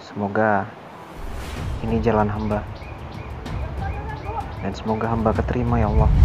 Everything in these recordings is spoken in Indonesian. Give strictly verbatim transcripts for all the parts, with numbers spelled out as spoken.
Semoga ini jalan hamba, dan semoga hamba keterima ya Allah.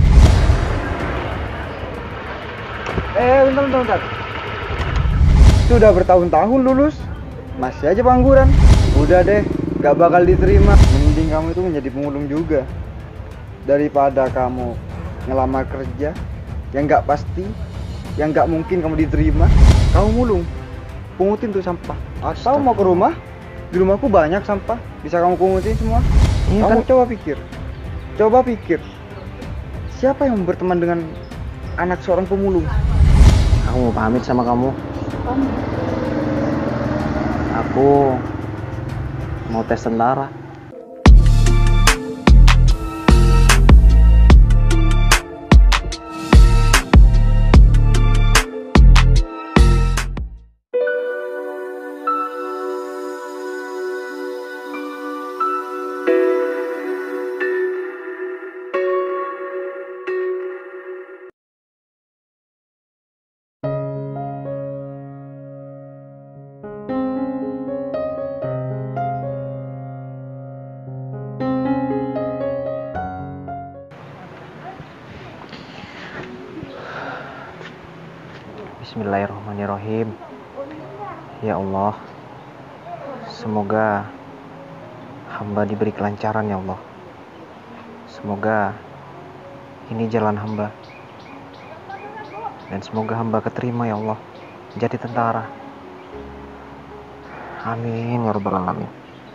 Eh, bentar, bentar, bentar. Sudah bertahun-tahun lulus, masih aja pengangguran. Udah deh, gak bakal diterima. Mending kamu itu menjadi pemulung juga, daripada kamu ngelamar kerja yang gak pasti, yang gak mungkin kamu diterima. Kamu mulung, pungutin tuh sampah. Atau mau ke rumah, di rumahku banyak sampah, bisa kamu pungutin semua. Iya, Kamu kan? coba pikir, coba pikir, siapa yang berteman dengan anak seorang pemulung? Aku mau pamit sama kamu. Aku mau tes tentara. Bismillahirrahmanirrahim. Ya Allah, semoga hamba diberi kelancaran ya Allah. Semoga ini jalan hamba, dan semoga hamba keterima ya Allah jadi tentara. Amin ya rabbal alamin.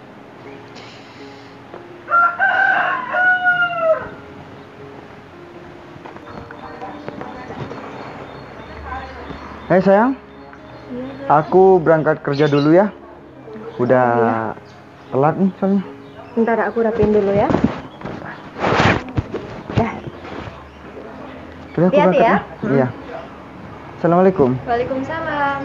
Hei sayang, aku berangkat kerja dulu ya. Udah telat nih soalnya. Bentar aku rapiin dulu ya. Dah. Udah aku Hati-hati berangkat ya. ya. Iya. Assalamualaikum. Waalaikumsalam.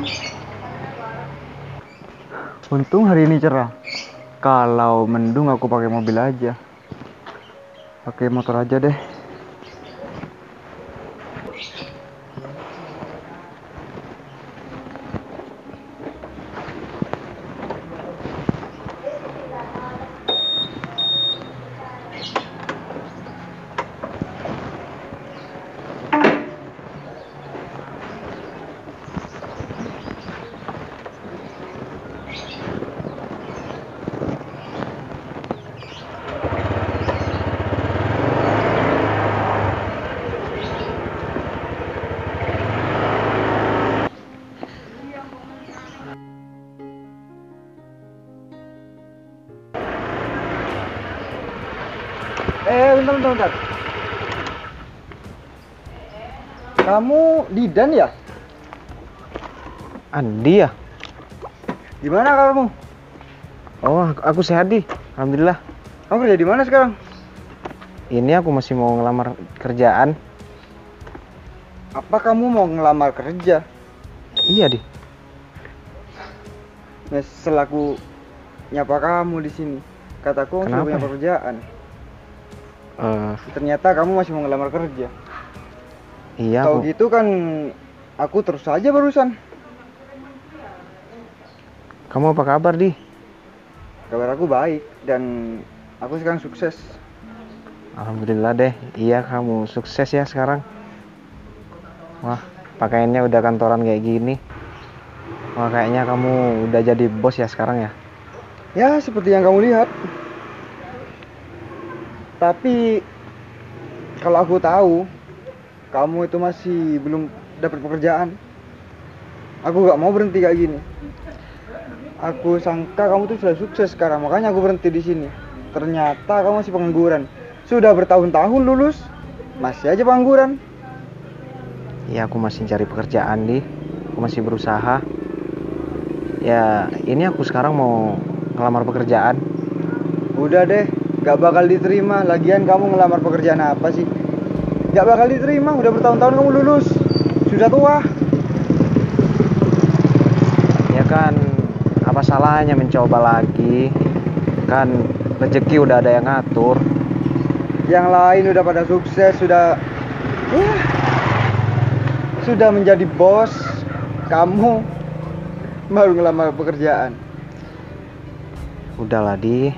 Untung hari ini cerah. Kalau mendung aku pakai mobil aja. Pakai motor aja deh. Eh, bentar, bentar, bentar. Kamu Didan ya? Andi ya? Gimana kamu? Oh, aku, aku sehat di. Alhamdulillah. Kamu kerja di mana sekarang? Ini aku masih mau ngelamar kerjaan. Apa kamu mau ngelamar kerja? Iya di. Nah, selaku nyapa kamu di sini, kataku kamu sudah Kenapa punya ya? pekerjaan. Eh, Ternyata kamu masih mau ngelamar kerja. iya Tahu aku. gitu kan, aku terus saja barusan. Kamu apa kabar di? Kabar aku baik dan aku sekarang sukses. Alhamdulillah deh. Iya, kamu sukses ya sekarang. Wah, pakaiannya udah kantoran kayak gini. Wah, kayaknya kamu udah jadi bos ya sekarang ya. Ya, seperti yang kamu lihat. Tapi kalau aku tahu kamu itu masih belum dapat pekerjaan, aku gak mau berhenti kayak gini. Aku sangka kamu tuh sudah sukses sekarang, makanya aku berhenti di sini. Ternyata kamu masih pengangguran. Sudah bertahun-tahun lulus, masih aja pengangguran. Iya, aku masih cari pekerjaan di. Aku masih berusaha. Ya, ini aku sekarang mau ngelamar pekerjaan. Udah deh, gak bakal diterima. Lagian kamu ngelamar pekerjaan apa sih? Gak bakal diterima, udah bertahun-tahun kamu lulus. Sudah tua. Ya kan, apa salahnya mencoba lagi? Kan rezeki udah ada yang ngatur. Yang lain udah pada sukses, sudah ya, sudah menjadi bos. Kamu baru ngelamar pekerjaan. Udahlah di,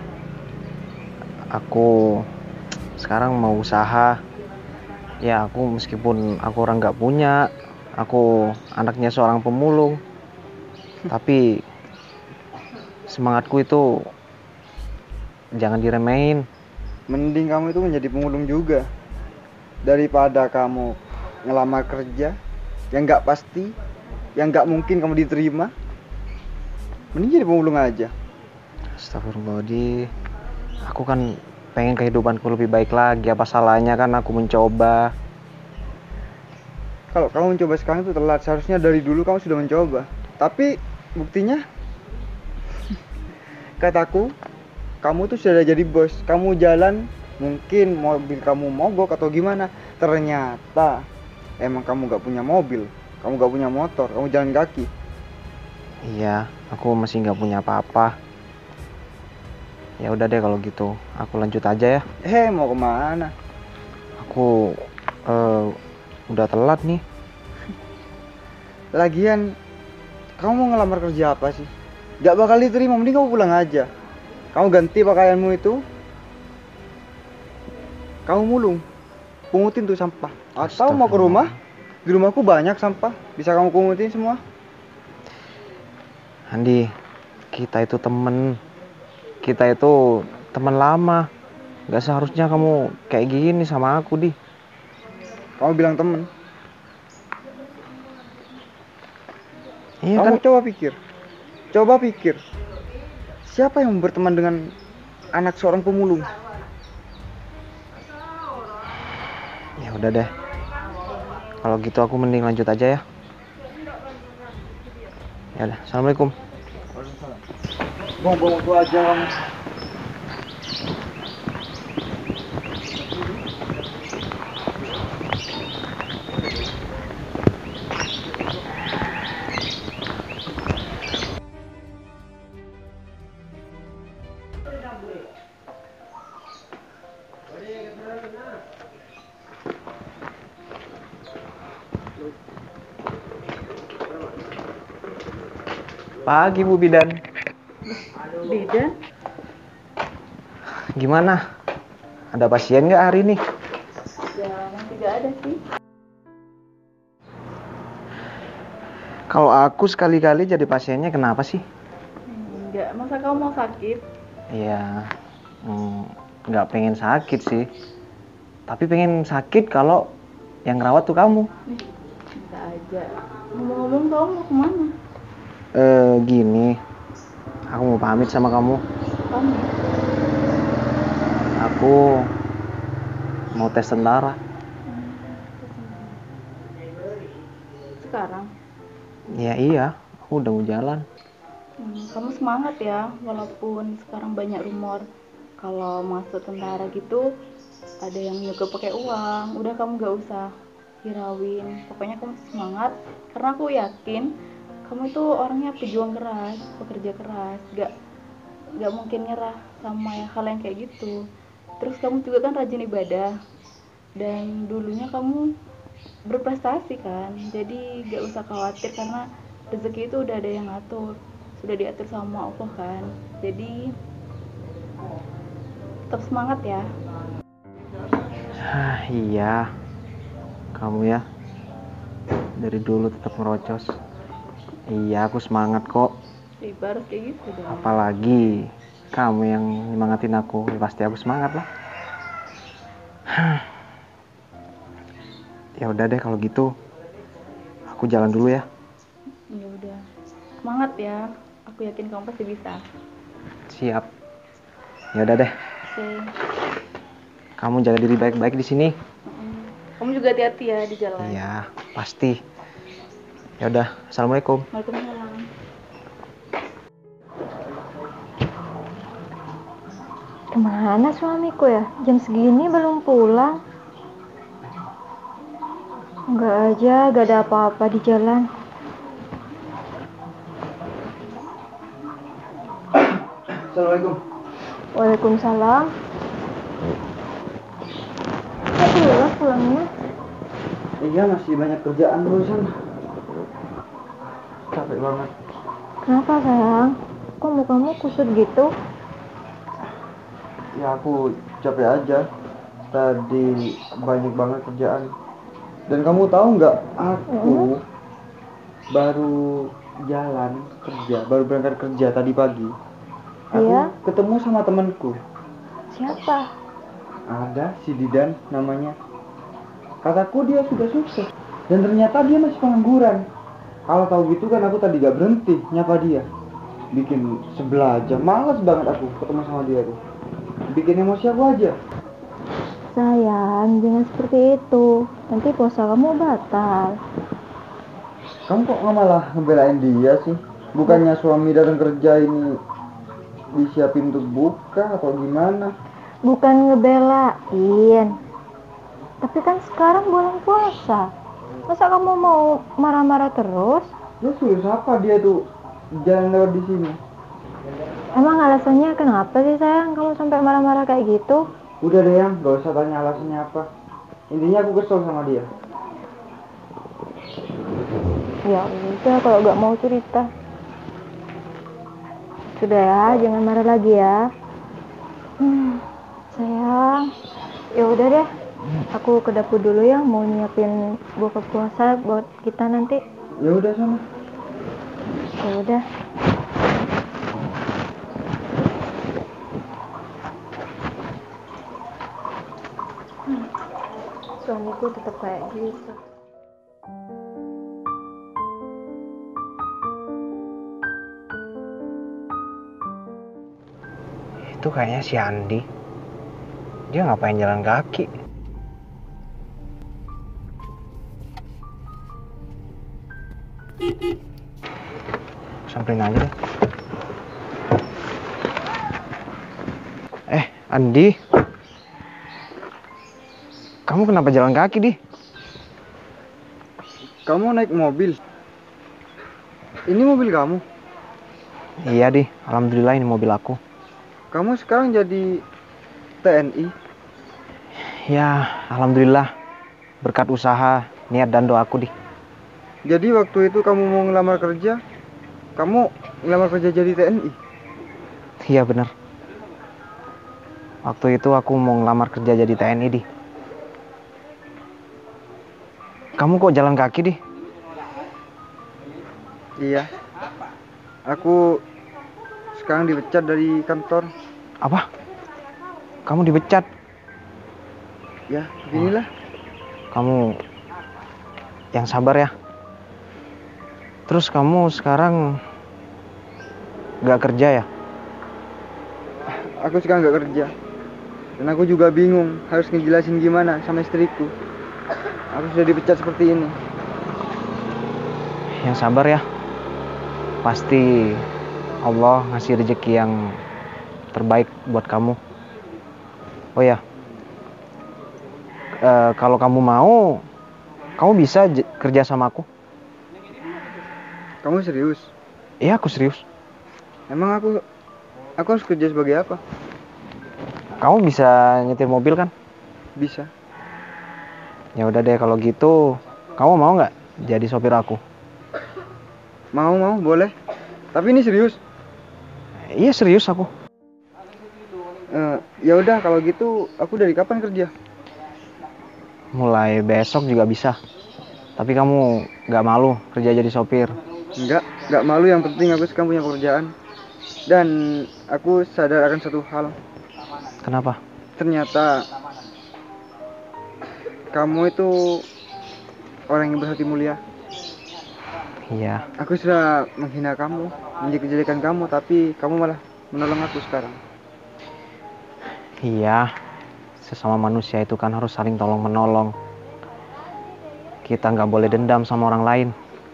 aku sekarang mau usaha. Ya aku meskipun aku orang nggak punya, aku anaknya seorang pemulung, tapi semangatku itu jangan diremehin. Mending kamu itu menjadi pemulung juga daripada kamu ngelamar kerja yang nggak pasti, yang nggak mungkin kamu diterima. Mending jadi pemulung aja. Astagfirullah di, aku kan pengen kehidupanku lebih baik lagi. Apa salahnya kan aku mencoba? Kalau kamu mencoba sekarang itu telat. Seharusnya dari dulu kamu sudah mencoba. Tapi buktinya, kataku, kamu tuh sudah jadi bos. Kamu jalan, mungkin mobil kamu mogok atau gimana. Ternyata emang kamu gak punya mobil, kamu gak punya motor, kamu jalan kaki. Iya, aku masih nggak punya apa-apa. Ya udah deh kalau gitu, aku lanjut aja ya. Eh, mau kemana? Aku eh, udah telat nih. Lagian, kamu mau ngelamar kerja apa sih? Gak bakal diterima, mending kamu pulang aja. Kamu ganti pakaianmu itu, kamu mulung, pungutin tuh sampah. Atau mau ke rumah, di rumahku banyak sampah, bisa kamu pungutin semua. Andi, kita itu temen, kita itu teman lama. Gak seharusnya kamu kayak gini sama aku di. Kamu bilang temen. Iya Kamu kan? coba pikir, coba pikir, siapa yang berteman dengan anak seorang pemulung? Ya udah deh. Kalau gitu aku mending lanjut aja ya. Ya udah, assalamualaikum. Buang-buang waktu aja kamu. Pagi Bu Bidan. Bidan? Gimana? Ada pasien nggak hari ini? Ya, masih gak ada sih. Kalau aku sekali-kali jadi pasiennya kenapa sih? Enggak, masa kamu mau sakit? Ya, hmm, nggak pengen sakit sih. Tapi pengen sakit kalau yang ngerawat tuh kamu. Nih, bisa aja. Ngomong-ngomong, kamu mau kemana? Eh, gini. Aku mau pamit sama kamu. Kamu? Aku mau tes tentara. Sekarang? Ya iya, aku udah mau jalan. Hmm, kamu semangat ya, walaupun sekarang banyak rumor kalau masuk tentara gitu ada yang juga pakai uang. Udah kamu gak usah hirauin. Pokoknya kamu semangat, karena aku yakin kamu itu orangnya pejuang keras, pekerja keras, gak gak mungkin nyerah sama hal yang kayak gitu. Terus kamu juga kan rajin ibadah, dan dulunya kamu berprestasi kan, jadi gak usah khawatir karena rezeki itu udah ada yang ngatur, sudah diatur sama Allah kan. Jadi tetap semangat ya. Ah, iya, kamu ya dari dulu tetap ngerocos. Iya, aku semangat kok. Riba harus kayak gitu dong. Apalagi kamu yang nyemangatin aku, ya pasti aku semangat lah. Ya udah deh kalau gitu, aku jalan dulu ya. Ya udah, semangat ya. Aku yakin kamu pasti bisa. Siap. Ya udah deh. Oke. Kamu jaga diri baik-baik di sini. Mm-mm. Kamu juga hati-hati ya di jalan. Iya, pasti. Ya udah, assalamualaikum. Waalaikumsalam. Kemana suamiku ya? Jam segini belum pulang. Enggak aja, gak ada apa-apa di jalan. Assalamualaikum. Waalaikumsalam. Kok pulang pulangnya? Iya, masih banyak kerjaan barusan. Capek banget. Kenapa sayang? Kok mukamu kusut gitu? Ya aku capek aja. Tadi banyak banget kerjaan. Dan kamu tahu nggak, aku baru jalan kerja, baru berangkat kerja tadi pagi. Aku Iya? ketemu sama temanku. Siapa? Ada si Didan namanya. Kataku dia sudah sukses. Dan ternyata dia masih pengangguran. Kalau tahu gitu kan aku tadi gak berhenti nyapa dia. Bikin sebelah aja. Males banget aku ketemu sama dia tuh. Bikin emosi aku aja. Sayang, jangan seperti itu. Nanti puasa kamu batal. Kamu kok nggak malah ngebelain dia sih? Bukannya suami datang kerja ini disiapin untuk buka atau gimana? Bukan ngebelain. Tapi kan sekarang bulan puasa. Masa kamu mau marah-marah terus? Ya suruh siapa dia tuh jalan lewat di sini? Emang alasannya kenapa sih sayang kamu sampai marah-marah kayak gitu? Udah deh yang, gak usah tanya alasannya apa. Intinya aku kesel sama dia. Ya udah kalau nggak mau cerita. Sudah ya, jangan marah lagi ya. Hmm, sayang. Ya udah deh. Aku ke dapur dulu ya, mau nyiapin buka puasa buat kita nanti. Ya udah sana. Ya udah. Hmm, suamiku tetap kayak gitu. Itu kayaknya si Andi. Dia ngapain jalan kaki? Samperin aja deh. Eh, Andi. Kamu kenapa jalan kaki, Di? Kamu naik mobil? Ini mobil kamu? Iya, Di. Alhamdulillah ini mobil aku. Kamu sekarang jadi T N I? Ya, alhamdulillah. Berkat usaha, niat dan doaku, Di. Jadi waktu itu kamu mau ngelamar kerja, kamu ngelamar kerja jadi T N I? Iya, bener. Waktu itu aku mau ngelamar kerja jadi T N I, Di. Kamu kok jalan kaki, Di? Iya. Aku sekarang dipecat dari kantor. Apa? Kamu dipecat? Ya, beginilah. Kamu yang sabar ya. Terus kamu sekarang gak kerja ya? Aku sekarang nggak kerja. Dan aku juga bingung harus ngejelasin gimana sama istriku. Aku sudah dipecat seperti ini. Yang sabar ya. Pasti Allah ngasih rezeki yang terbaik buat kamu. Oh ya, e, kalau kamu mau, kamu bisa j- kerja sama aku. Kamu serius? Iya, aku serius. Emang aku aku harus kerja sebagai apa? Kamu bisa nyetir mobil kan? Bisa. Ya udah deh kalau gitu, kamu mau nggak jadi sopir aku? Mau mau boleh. Tapi ini serius. Iya serius aku. Eh, ya udah kalau gitu aku dari kapan kerja? Mulai besok juga bisa. Tapi kamu nggak malu kerja jadi sopir? Enggak, enggak malu, yang penting aku sekarang punya pekerjaan. Dan aku sadar akan satu hal. Kenapa? Ternyata kamu itu orang yang berhati mulia. Iya. Aku sudah menghina kamu, menjelek-jelekan kamu, tapi kamu malah menolong aku sekarang. Iya. Sesama manusia itu kan harus saling tolong menolong. Kita nggak boleh dendam sama orang lain.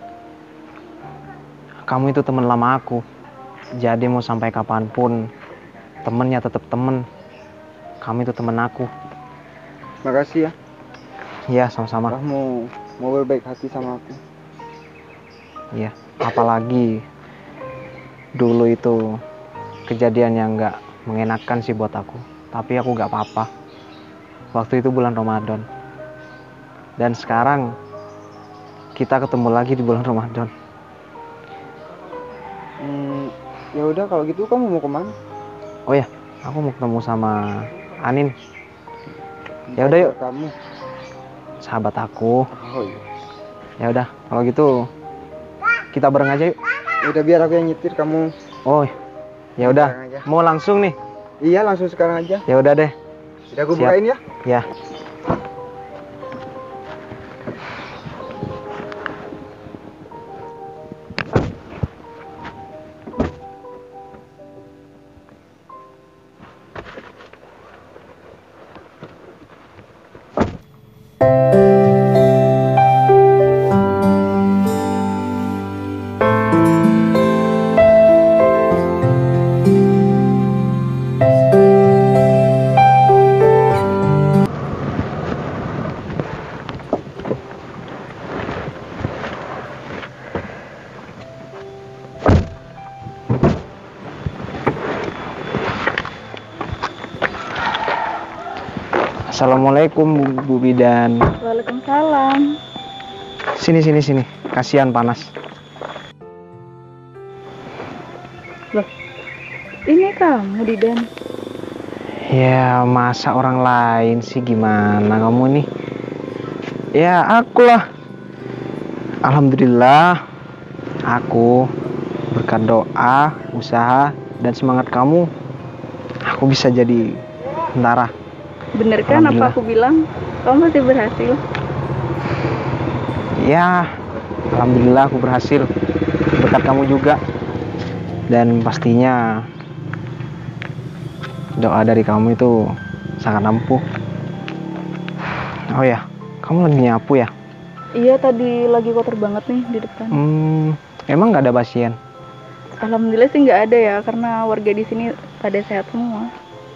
Kamu itu teman lama aku. Jadi mau sampai kapanpun, temennya tetap temen. Kamu itu temen aku. Makasih ya. Iya, sama-sama. Kamu mau berbaik hati sama aku. Iya, apalagi dulu itu kejadian yang nggak mengenakan sih buat aku. Tapi aku nggak apa-apa. Waktu itu bulan Ramadan. Dan sekarang kita ketemu lagi di bulan Ramadan. Hmm, ya udah kalau gitu kamu mau kemana? Oh ya, Aku mau ketemu sama Anin. Ya udah yuk. Kamu. Sahabat aku. Oh iya. Ya udah, kalau gitu kita bareng aja yuk. Ya udah biar aku yang nyetir, kamu. Oh, ya udah. Bareng aja. Mau langsung nih? Iya, langsung sekarang aja. Ya udah deh. Udah aku Siap. bukain ya. Ya. Assalamualaikum Bu, Bu Bidan. Waalaikumsalam. Sini sini sini. Kasihan panas. Loh, ini kamu Didan. Ya masa orang lain sih, gimana kamu nih? Ya akulah. Alhamdulillah aku berkat doa, usaha dan semangat kamu, aku bisa jadi tentara. Bener kan apa aku bilang? Kamu masih berhasil. Ya, alhamdulillah aku berhasil. Berkat kamu juga. Dan pastinya doa dari kamu itu sangat ampuh. Oh ya, kamu lagi nyapu ya? Iya, tadi lagi kotor banget nih di depan. Hmm, emang nggak ada pasien? Alhamdulillah sih nggak ada ya, karena warga di sini pada sehat semua.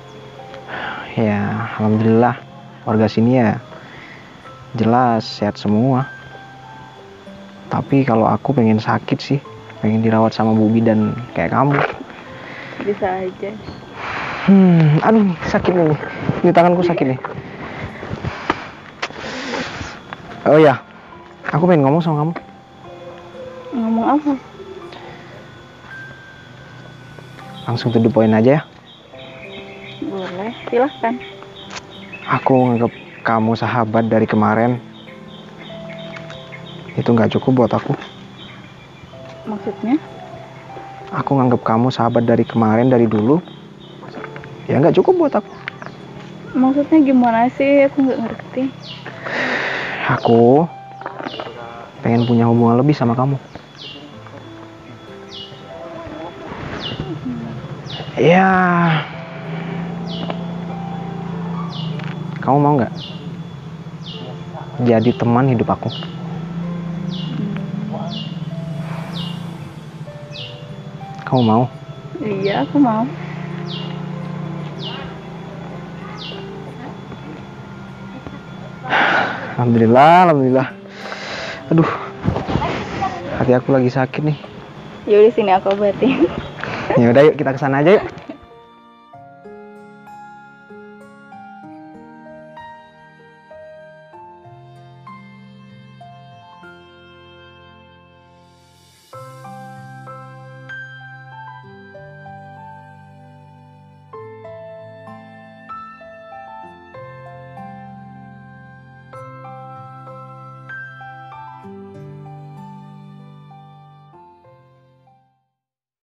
Ya, alhamdulillah warga sini ya jelas sehat semua. Tapi kalau aku pengen sakit sih, pengen dirawat sama Bu Bidan kayak kamu. Bisa aja. Hmm, aduh sakit nih, ini tanganku sakit nih. Oh ya, aku pengen ngomong sama kamu. Ngomong apa? Langsung to the point aja ya. Boleh, silahkan. Aku nganggap kamu sahabat dari kemarin. Itu nggak cukup buat aku. Maksudnya? Aku nganggap kamu sahabat dari kemarin, dari dulu. Ya nggak cukup buat aku. Maksudnya gimana sih? Aku nggak ngerti. Aku pengen punya hubungan lebih sama kamu. Ya, kamu mau nggak jadi teman hidup aku? Kamu mau? Iya, aku mau. Alhamdulillah, alhamdulillah. Aduh, hati aku lagi sakit nih. Ya udah sini aku obatin. Ya udah yuk kita kesana aja yuk.